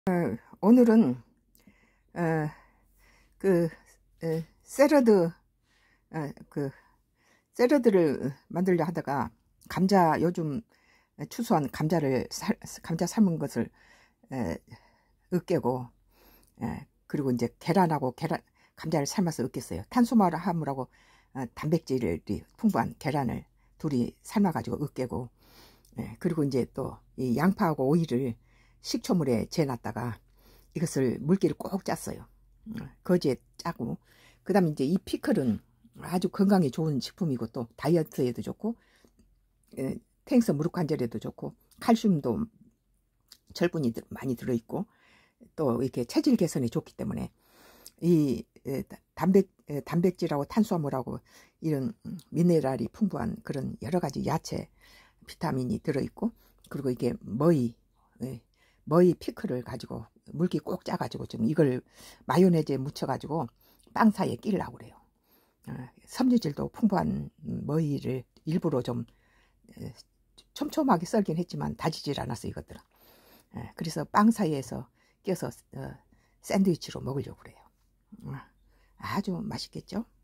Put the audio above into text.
오늘은 어, 그 샐러드 샐러드를 만들려 하다가 감자, 요즘 추수한 감자를 감자 삶은 것을 으깨고, 그리고 이제 계란하고 감자를 삶아서 으깼어요. 탄수화물하고 단백질이 풍부한 계란을 둘이 삶아가지고 으깨고, 그리고 이제 또 이 양파하고 오이를 식초물에 재놨다가 이것을 물기를 꼭 짰어요. 거지에 짜고, 그 다음에 이제 이 피클은 아주 건강에 좋은 식품이고 또 다이어트에도 좋고, 태행성 무릎 관절에도 좋고, 칼슘도 철분이 많이 들어있고, 또 이렇게 체질 개선에 좋기 때문에 이 단백질하고 탄수화물하고 이런 미네랄이 풍부한 그런 여러 가지 야채 비타민이 들어있고, 그리고 이게 머위 피클을 가지고 물기 꼭 짜가지고 좀 이걸 마요네즈에 묻혀가지고 빵 사이에 끼려고 그래요. 섬유질도 풍부한 머위를 일부러 좀 촘촘하게 썰긴 했지만 다지질 않았어 이것들은. 그래서 빵 사이에서 껴서 샌드위치로 먹으려고 그래요. 아주 맛있겠죠?